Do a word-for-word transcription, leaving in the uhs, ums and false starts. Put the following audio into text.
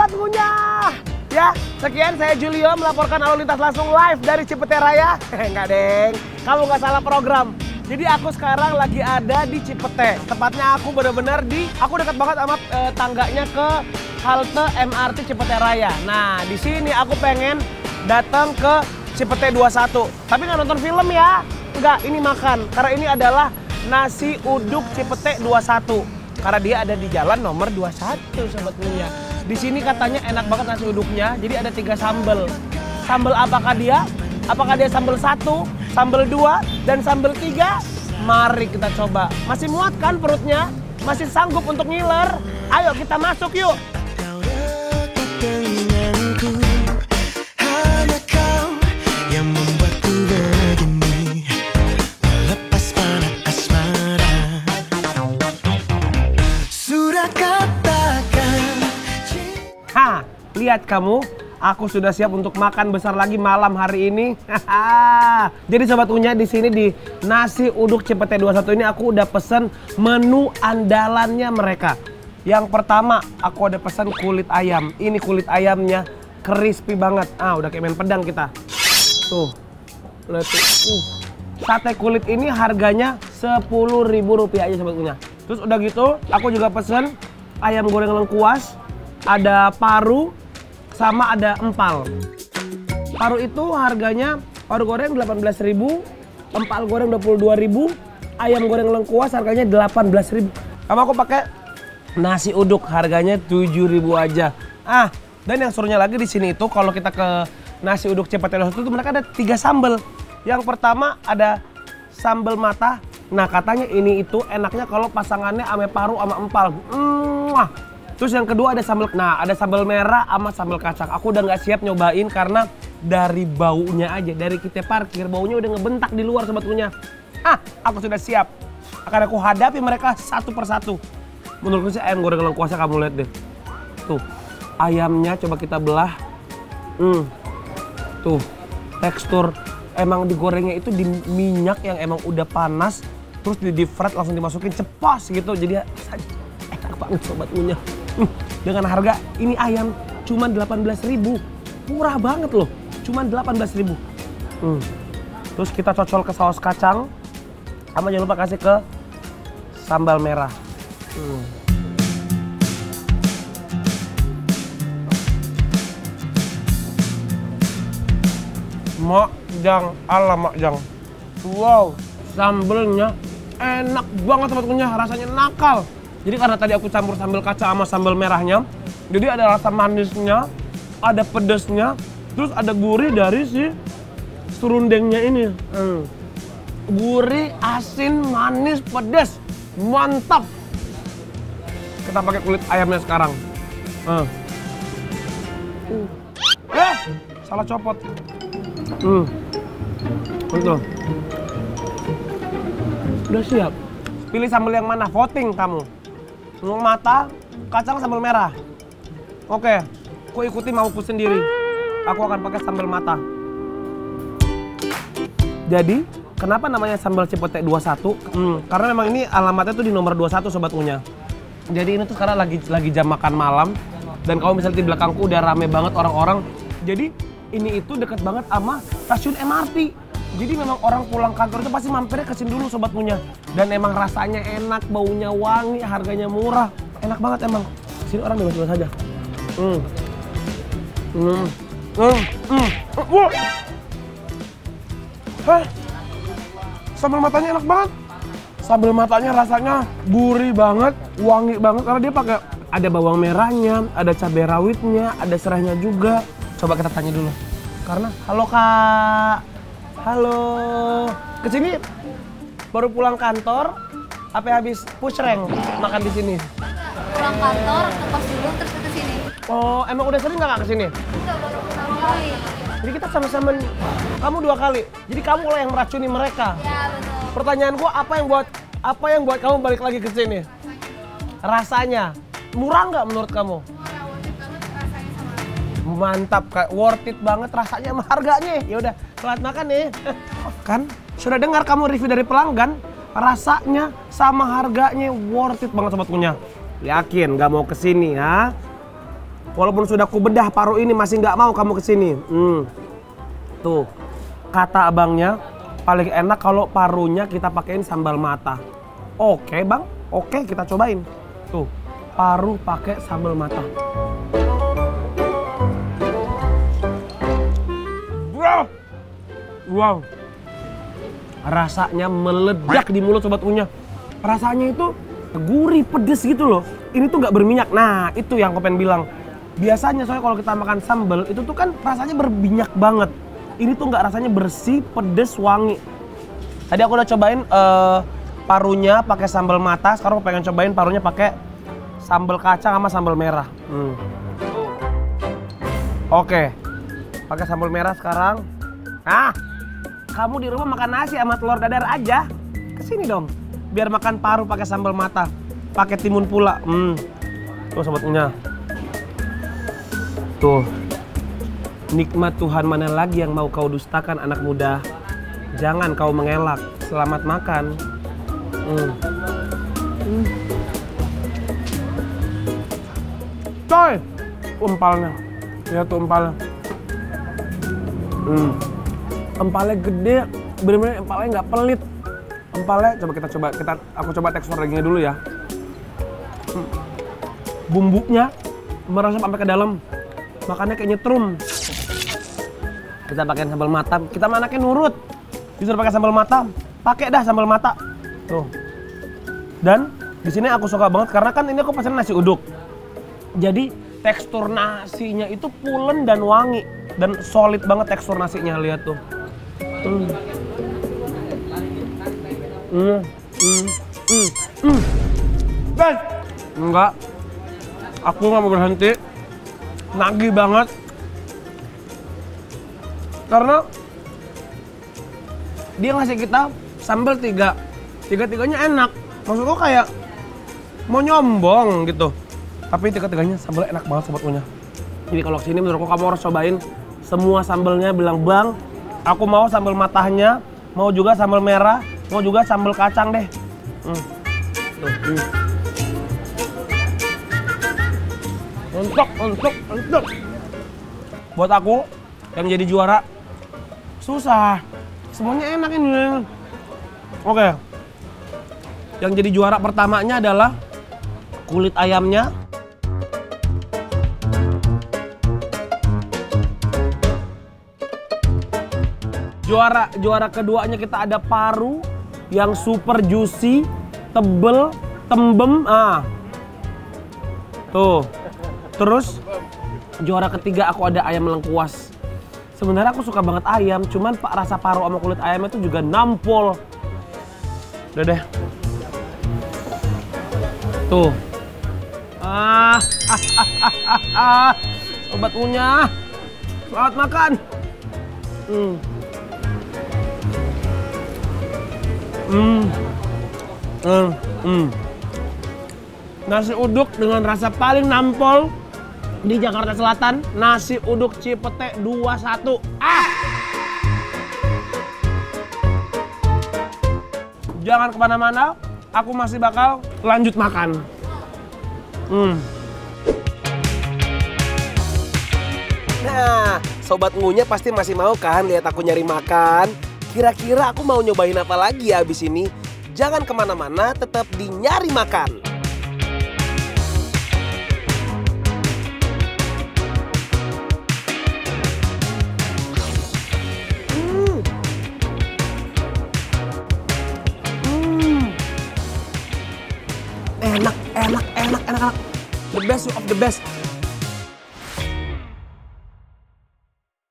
Sobat Ngunyah. Ya, sekian saya Julio melaporkan lalu lintas langsung live dari Cipete Raya. Enggak deng, kamu nggak salah program. Jadi aku sekarang lagi ada di Cipete. Tepatnya aku benar-benar di, aku dekat banget sama e, tangganya ke halte M R T Cipete Raya. Nah, di sini aku pengen datang ke Cipete dua puluh satu. Tapi nggak nonton film ya. Enggak, ini makan. Karena ini adalah nasi uduk Cipete dua puluh satu. Karena dia ada di jalan nomor dua puluh satu, Sobat Ngunyah. Di sini katanya enak banget nasi uduknya. Jadi ada tiga sambal. Sambal apakah dia? Apakah dia sambal satu, sambal dua, dan sambal tiga? Mari kita coba. Masih muat kan perutnya? Masih sanggup untuk ngiler? Ayo kita masuk yuk. Ha, lihat kamu, aku sudah siap untuk makan besar lagi malam hari ini. Jadi Sobat Ngunyah, di sini di nasi uduk Cipete dua puluh satu ini aku udah pesen menu andalannya mereka. Yang pertama, aku ada pesan kulit ayam. Ini kulit ayamnya crispy banget. Ah, udah kayak main pedang kita. Tuh, lihat tuh. Uh. Sate kulit ini harganya sepuluh ribu rupiah aja Sobat Ngunyah. Terus udah gitu, aku juga pesen ayam goreng lengkuas. Ada paru, sama ada empal. Paru itu harganya, paru goreng delapan belas ribu, empal goreng dua puluh dua ribu, ayam goreng lengkuas harganya delapan belas ribu. Sama aku pakai nasi uduk harganya tujuh ribu aja. Ah, dan yang serunya lagi di sini itu kalau kita ke nasi uduk Cipete dua puluh satu itu mereka ada tiga sambal. Yang pertama ada sambal mata. Nah, katanya ini itu enaknya kalau pasangannya ame paru sama empal. Mwah. Terus yang kedua ada sambal, nah ada sambal merah sama sambal kacang. Aku udah nggak siap nyobain karena dari baunya aja, dari kita parkir baunya udah ngebentak di luar Sobat Ngunyah. Ah, aku sudah siap. Akan aku hadapi mereka satu persatu. Menurutku sih ayam goreng lengkuasnya kamu lihat deh. Tuh, ayamnya coba kita belah. Hmm, tuh tekstur emang digorengnya itu di minyak yang emang udah panas, terus di deep fried langsung dimasukin cepos gitu. Jadi enak banget Sobat Ngunyah. Dengan harga ini ayam cuma delapan belas ribu, murah banget loh, cuma delapan belas ribu. Hmm. Terus kita cocol ke saus kacang, sama jangan lupa kasih ke sambal merah. Hmm. Mak Jang, ala Mak Jang. Wow, sambelnya enak banget Sobat Ngunyah, rasanya nakal. Jadi karena tadi aku campur sambal kaca sama sambal merahnya, jadi ada rasa manisnya, ada pedesnya, terus ada gurih dari si serundengnya ini. Hmm. Gurih, asin, manis, pedas, mantap. Kita pakai kulit ayamnya sekarang. Hmm. Uh. Eh, salah copot. Hmm. Betul. Udah siap. Pilih sambal yang mana? Voting kamu. Mata, kacang, sambal merah. Oke, aku ikuti mauku sendiri. Aku akan pakai sambal mata. Jadi, kenapa namanya sambal Cipete dua puluh satu? Hmm, karena memang ini alamatnya tuh di nomor dua puluh satu Sobat Ngunyah. Jadi ini tuh sekarang lagi lagi jam makan malam. Dan kalau misalnya di belakangku udah rame banget orang-orang. Jadi ini itu dekat banget sama stasiun M R T. Jadi memang orang pulang kantor itu pasti mampirnya ke sini dulu Sobat Ngunyah. Dan emang rasanya enak, baunya wangi, harganya murah. Enak banget emang. Sini orang bebas-bebas aja. Hmm. Hmm. Hmm. Hmm. Wow. Hah? Sambal matanya enak banget. Sambal matanya rasanya gurih banget, wangi banget karena dia pakai ada bawang merahnya, ada cabai rawitnya, ada serainya juga. Coba kita tanya dulu. Karena halo Kak. Halo, kesini baru pulang kantor, apa habis push rank makan di sini? Pulang kantor, ke kos dulu, terus ke sini. Oh, emang udah sering nggak kesini? Enggak, baru pertama kali. Jadi kita sama-sama, kamu dua kali. Jadi kamu lah yang meracuni mereka. Ya betul. Pertanyaanku, apa yang buat apa yang buat kamu balik lagi ke sini? Rasanya, murah nggak menurut kamu? Murah, worth it banget rasanya sama. Mantap, Kak. Worth it banget rasanya sama harganya. Ya udah, selamat makan nih. Kan sudah dengar kamu review dari pelanggan, rasanya sama harganya worth it banget Sobat Ngunyah. Yakin nggak mau kesini ya? Walaupun sudah ku bedah paru ini masih nggak mau kamu kesini. Hmm. Tuh, kata abangnya paling enak kalau parunya kita pakein sambal mata. Oke bang, oke kita cobain. Tuh, paru pakai sambal mata. Wow, wow, rasanya meledak di mulut sobat Unya. Rasanya itu gurih, pedes gitu loh. Ini tuh nggak berminyak. Nah, itu yang aku pengen bilang. Biasanya soalnya kalau kita makan sambal itu tuh kan rasanya berminyak banget. Ini tuh nggak, rasanya bersih, pedes, wangi. Tadi aku udah cobain uh, parunya pakai sambal mata. Sekarang aku pengen cobain parunya pakai sambal kacang sama sambal merah. Hmm. Oke, pakai sambal merah sekarang. Ah, kamu di rumah makan nasi sama telur dadar aja. Kesini dong, biar makan paru pakai sambal mata, pakai timun pula. Hmm. Tuh sobat Unya. Tuh, nikmat Tuhan mana lagi yang mau kau dustakan anak muda? Jangan kau mengelak. Selamat makan. Hmm. Hmm. Coy, empalnya. Lihat tuh empalnya. Hmm. Empalnya gede, bener-bener empalnya nggak pelit. Empalnya, coba kita coba, kita aku coba tekstur dagingnya dulu ya. Hmm. Bumbunya merasap sampai ke dalam. Makannya kayak nyetrum. Kita pakai sambal mata. Kita manaknya nurut. Disuruh pakai sambal mata, pakai dah sambal mata. Tuh. Dan di sini aku suka banget karena kan ini aku pesan nasi uduk. Jadi tekstur nasinya itu pulen dan wangi dan solid banget tekstur nasinya, lihat tuh. Hmm. Hmm. Hmm. Hmm. Hmm. Guys, enggak. Aku nggak mau berhenti. Nagih banget karena dia ngasih kita sambal tiga tiga-tiganya enak, maksudku kayak mau nyombong gitu, tapi tiga-tiganya sambal enak banget sobat Unya. Jadi kalau kesini menurutku kamu harus cobain semua sambalnya. Bilang bang, aku mau sambal matanya, mau juga sambal merah, mau juga sambal kacang deh. hmm. Tuh, hmm. Untuk, untuk, untuk. Buat aku yang jadi juara susah. Semuanya enak ini. Oke. Yang jadi juara pertamanya adalah kulit ayamnya. Juara juara keduanya kita ada paru yang super juicy, tebel, tembem. Ah. Tuh. Terus juara ketiga aku ada ayam lengkuas. Sebenarnya aku suka banget ayam, cuman pak rasa paru sama kulit ayamnya itu juga nampol. Udah deh. Tuh. Ah, sobat Unya, selamat makan. Hmm. Hmm. Hmm. Hmm. Nasi uduk dengan rasa paling nampol di Jakarta Selatan, nasi uduk Cipete dua satu. Ah! Jangan kemana-mana, aku masih bakal lanjut makan. Hmm. Nah, sobat Ngunya pasti masih mau kan lihat aku nyari makan? Kira-kira aku mau nyobain apa lagi ya abis ini? Jangan kemana-mana, tetap di Nyari Makan. Enak, enak, enak, enak, enak. The best of the best.